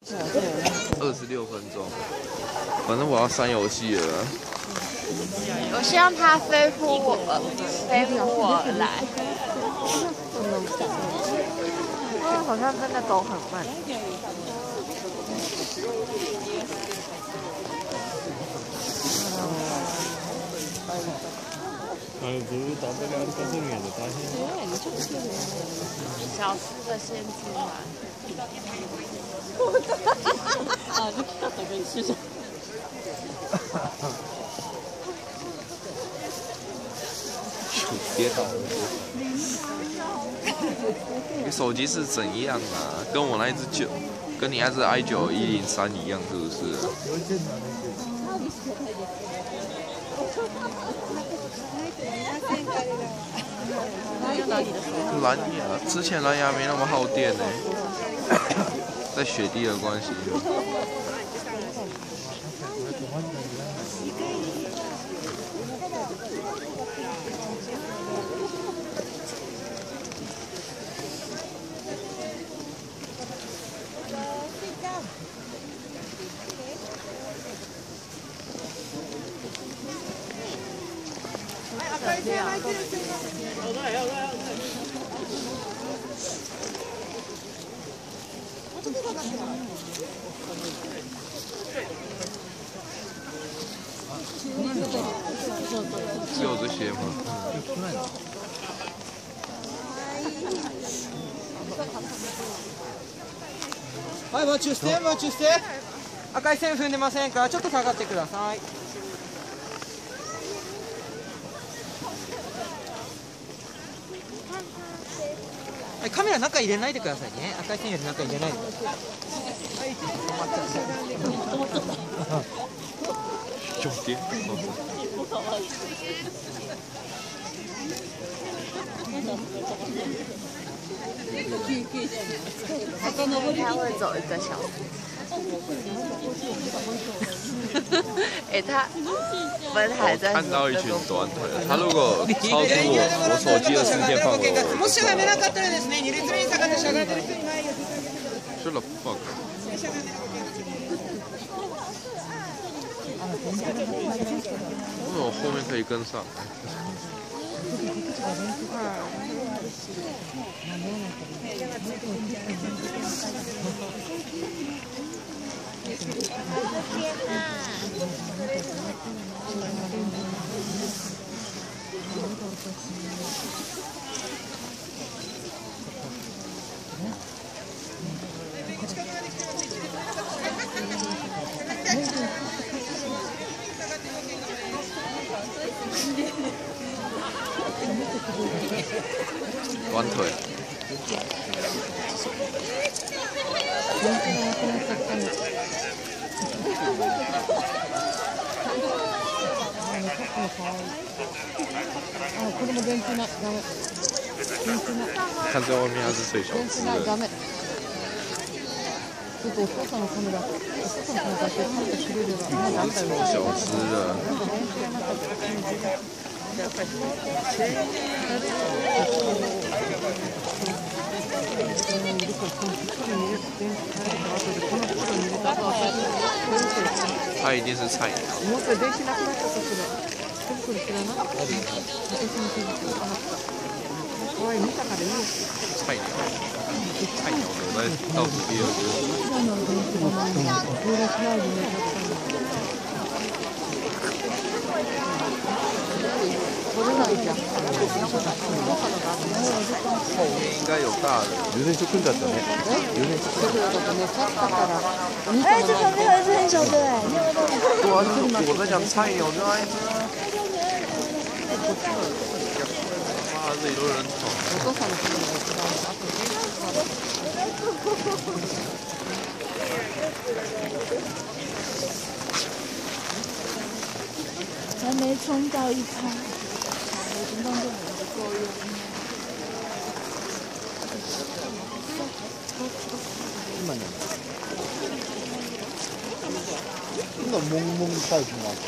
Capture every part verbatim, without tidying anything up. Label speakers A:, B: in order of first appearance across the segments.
A: 二十六分钟，反正我要删游戏了。
B: 我希望它飞扑我，飞扑我来。哦，好像真的狗很慢。
C: あのずーっとあんまり歩かせるんやで大変。
B: 小吃的限制嘛。
D: 啊，就看到没吃上。
A: 跌倒了。你手机是怎样啊？跟我那一只九，跟你那只 i 九一零三一样，是不是？蓝牙之前蓝牙没那么耗电呢，在雪地的关系。只有这些吗？
E: はい、マッチして、マッチして。赤い線踏んでませんか？ちょっと下がってください。はい、カメラ中入れないでくださいね。赤い線より中入れないでください。
A: 重点。
B: 他会走一个小时。哎、欸，他门还在。
A: 看到一群短腿，他如果超出我我手机的时间范围，我
E: もししゃがめなかったらですね、二列目に下がってしゃがんでる人いないよ。
A: Shut the fuck. 为什么后面可以跟上？短腿。看在外面，它是最小只的。
D: ちょっとお父さんのカメラ、お父さんのカメラってカメラ切れるわ。まだあったよ。
A: 小只的。他一定是菜鸟。
D: もう一回電気なくなったとする。手袋知らない？私の手袋かなった。可愛い見たからいいよ。
A: 菜鸟。菜鸟的在倒数第二个。后面应该有大的。
C: 有点就更だったね。有点。
F: 哎，这旁边还有一只很小的哎，你有没有看到？
A: 对啊，我在讲菜鸟，就那一只。妈，这里都有人捅。
F: 还没冲到一趴，我行动根本不够用。
C: 今ね、今もぐもぐタイプがある。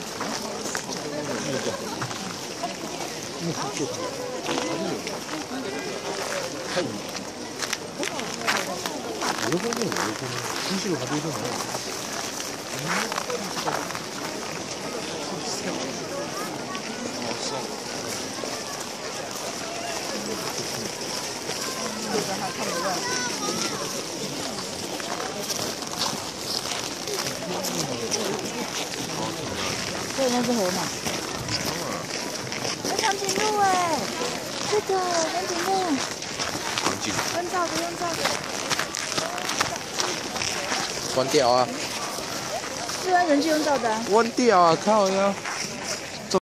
C: もうすっげえ。はい。え？ 여러 번은 왜 그러면 진실을 가지고 있잖아.
B: 对，那是河马。哎，长颈鹿哎，这个长颈鹿。
A: 长颈。
B: 用照的，用照的。
A: 关掉啊！
B: 是啊，人机用照的啊。
A: 关掉啊！靠呀！